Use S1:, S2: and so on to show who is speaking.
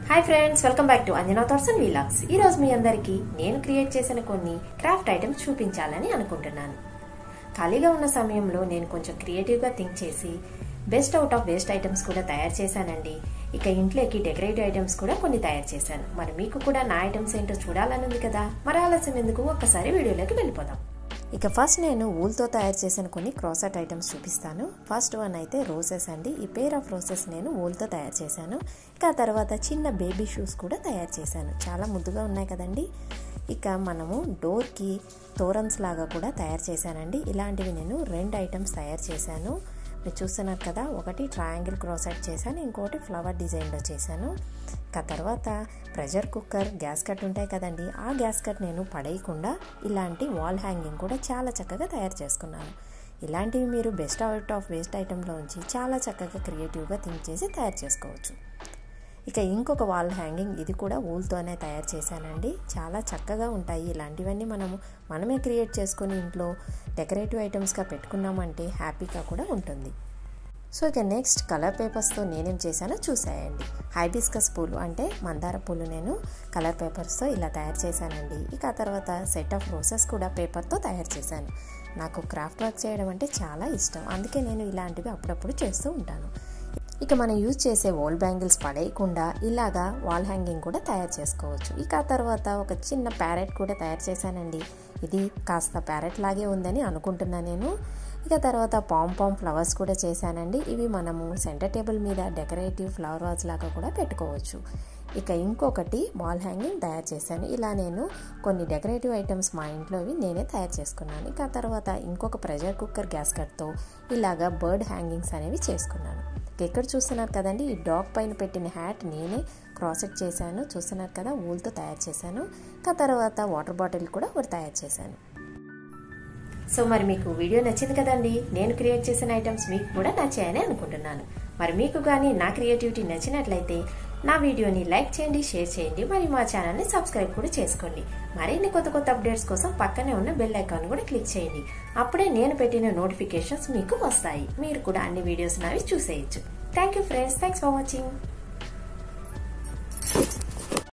S1: Hi friends, welcome back to Anjana thoughts and vlogs. ఈ రోజు మీ అందరికీ నేను క్రియేట్ చేసిన కొన్ని క్రాఫ్ట్ ఐటమ్స్ చూపించాలని అనుకుంటున్నాను. ఖాళీగా ఉన్న సమయంలో నేను కొంచెం క్రియేటివ్గా థింక్ చేసి best out of waste items కూడా తయారు చేశానండి. ఇక ఇంట్లోకి డెకరేటివ్ ఐటమ్స్ కూడా కొన్ని తయారు చేశాను. మరి మీకు కూడా నా ఐటమ్స్ ఏంటో చూడాలని ఉంది కదా, మరి ఆలస్యం ఎందుకు, ఒక్కసారి వీడియోలోకి వెళ్ళిపోదాం. ఇక ఫస్ట్ నేను ఊల్తో తయారు చేసిన కొన్ని క్రాసెట్ ఐటమ్స్ చూపిస్తాను. ఫస్ట్ వన్ అయితే రోసెస్ అండి. ఈ పేర్ ఆఫ్ రోసెస్ నేను ఊల్తో తయారు చేశాను. ఇక ఆ తర్వాత చిన్న బేబీ షూస్ కూడా తయారు చేశాను. చాలా ముద్దుగా ఉన్నాయి కదండి. ఇక మనము డోర్కి తోరన్స్ లాగా కూడా తయారు చేశానండి. ఇలాంటివి నేను 2 ఐటమ్స్ తయారు చేశాను. మీరు చూస్తున్నారు కదా, ఒకటి ట్రయాంగిల్ క్రాసెట్ చేశాను, ఇంకోటి ఫ్లవర్ డిజైన్లో చేశాను. ఇక తర్వాత ప్రెషర్ కుక్కర్ గ్యాస్ కట్ ఉంటాయి కదండి, ఆ గ్యాస్ కట్ నేను పడేయకుండా ఇలాంటి వాల్ హ్యాంగింగ్ కూడా చాలా చక్కగా తయారు చేసుకున్నాను. ఇలాంటివి మీరు బెస్ట్ అవుట్ ఆఫ్ వేస్ట్ ఐటెంలో ఉంచి చాలా చక్కగా క్రియేటివ్గా థింక్ చేసి తయారు చేసుకోవచ్చు. ఇక ఇంకొక వాల్ హ్యాంగింగ్, ఇది కూడా ఊల్తోనే తయారు చేశానండి. చాలా చక్కగా ఉంటాయి. ఇలాంటివన్నీ మనమే క్రియేట్ చేసుకొని ఇంట్లో డెకరేటివ్ ఐటమ్స్గా పెట్టుకున్నామంటే హ్యాపీగా కూడా ఉంటుంది. సో ఇక నెక్స్ట్ కలర్ పేపర్స్తో నేనేం చేశానో చూసేయండి. హైబిస్కస్ పూలు అంటే మందార పూలు నేను కలర్ పేపర్స్తో ఇలా తయారు చేశానండి. ఇక ఆ తర్వాత సెట్ ఆఫ్ రోసెస్ కూడా పేపర్తో తయారు చేశాను. నాకు క్రాఫ్ట్ వర్క్ చేయడం అంటే చాలా ఇష్టం, అందుకే నేను ఇలాంటివి అప్పుడప్పుడు చేస్తూ ఉంటాను. ఇక మనం యూజ్ చేసే వాల్ బ్యాంగిల్స్ పడేయకుండా ఇలాగా వాల్ హ్యాంగింగ్ కూడా తయారు చేసుకోవచ్చు. ఇక ఆ తర్వాత ఒక చిన్న ప్యారెట్ కూడా తయారు చేశానండి. ఇది కాస్త ప్యారెట్ లాగే ఉందని అనుకుంటున్నా నేను. ఇక తర్వాత పామ్ ఫ్లవర్స్ కూడా చేశానండి. ఇవి మనము సెంటర్ టేబుల్ మీద డెకరేటివ్ ఫ్లవర్ వాజ్ లాగా కూడా పెట్టుకోవచ్చు. ఇక ఇంకొకటి వాల్ హ్యాంగింగ్ తయారు చేశాను. ఇలా నేను కొన్ని డెకరేటివ్ ఐటమ్స్ మా ఇంట్లోవి నేనే తయారు చేసుకున్నాను. ఇక ఆ తర్వాత ఇంకొక ప్రెషర్ కుక్కర్ గ్యాస్ కట్తో ఇలాగా బర్డ్ హ్యాంగింగ్స్ అనేవి చేసుకున్నాను. ఇక్కడ చూస్తున్నారు కదండి, ఈ డాగ్ పైన పెట్టిన హ్యాట్ నేనే క్రాసెట్ చేశాను. చూస్తున్నారు కదా, ఊల్తో తయారు చేశాను. ఇక తర్వాత వాటర్ బాటిల్ కూడా ఒకటి తయారు చేశాను. సో మరి మీకు వీడియో నచ్చింది కదండి. నేను క్రియేట్ చేసిన ఐటమ్స్ మీకు కూడా నచ్చాయని అనుకుంటున్నాను. మరి మీకు కానీ నా క్రియేటివిటీ నచ్చినట్లయితే నా వీడియోని లైక్ చేయండి, షేర్ చేయండి, మరి మా ఛానల్ని సబ్స్క్రైబ్ కూడా చేసుకోండి. మరిన్ని కొత్త అప్డేట్స్ కోసం పక్కనే ఉన్న బెల్ ఐకాన్ కూడా క్లిక్ చేయండి. అప్పుడే నేను పెట్టిన నోటిఫికేషన్స్ మీకు వస్తాయి. మీరు కూడా అన్ని వీడియోస్ నావి చూసేయచ్చు. Thank you friends, thanks for watching.